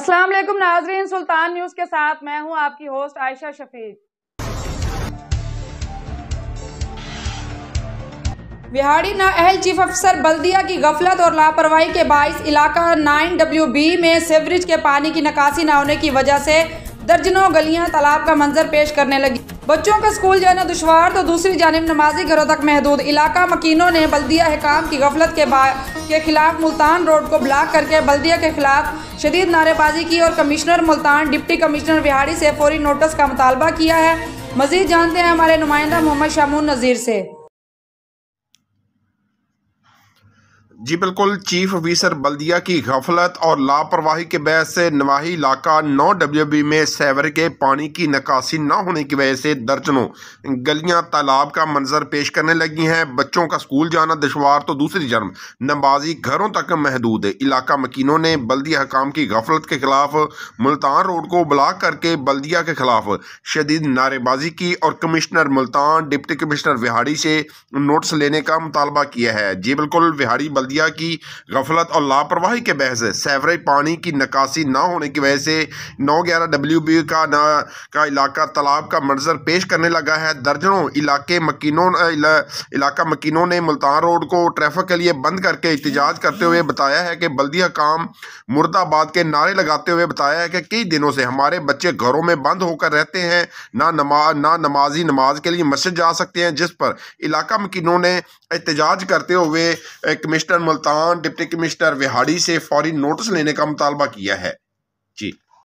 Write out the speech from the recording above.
अस्सलाम वालेकुम नाजरीन, सुल्तान न्यूज़ के साथ मैं हूं आपकी होस्ट आयशा शफीक। विहाड़ी नाअहल चीफ अफसर बल्दिया की गफलत और लापरवाही के बाइस इलाका 9WB में सीवरेज के पानी की निकासी न होने की वजह से दर्जनों गलियां तालाब का मंजर पेश करने लगी। बच्चों का स्कूल जाना दुश्वार तो दूसरी जानिब नमाजी घरों तक महदूद। इलाका मकीनों ने बल्दिया हुकाम की गफलत के खिलाफ मुल्तान रोड को ब्लॉक करके बल्दिया के खिलाफ शदीद नारेबाजी की और commissioner Multan deputy commissioner Vehari से फौरी नोटिस का मुतालबा किया है। मजीद जानते हैं हमारे नुमाइंदा मोहम्मद शामून नज़ीर से। जी बिल्कुल, चीफ ऑफिसर बल्दिया की गफलत और लापरवाही के बहस से नवाही इलाका 9WB में सेवर के पानी की निकासी न होने की वजह से दर्जनों गलियां तालाब का मंजर पेश करने लगी हैं। बच्चों का स्कूल जाना दुश्वार तो दूसरी जन्म नमाजी घरों तक महदूद है। इलाका मकीनों ने बल्दिया हुकाम की गफलत के खिलाफ मुल्तान रोड को ब्लॉक करके बल्दिया के खिलाफ शदीद नारेबाजी की और commissioner Multan deputy commissioner Vehari से नोटिस लेने का मुतालबा किया है। जी बिल्कुल, विहाड़ी बल्दिया की गफलत और लापरवाही के बहस सेवरेज पानी की निकासी ना होने की वजह से 911WB का इलाका तालाब का मंजर पेश करने लगा है। दर्जनों इलाका मकीनों ने मुल्तान रोड को ट्रैफिक के लिए बंद करके एहतजाज करते हुए बताया है कि बल्दिया काम मुर्दाबाद के नारे लगाते हुए बताया है कि कई दिनों से हमारे बच्चे घरों में बंद होकर रहते हैं, ना नमाजी नमाज के लिए मस्जिद जा सकते हैं, जिस पर इलाका मकीनों ने एहतजाज करते हुए commissioner Multan deputy commissioner Vehari से फौरी नोटिस लेने का मुतालबा किया है। जी।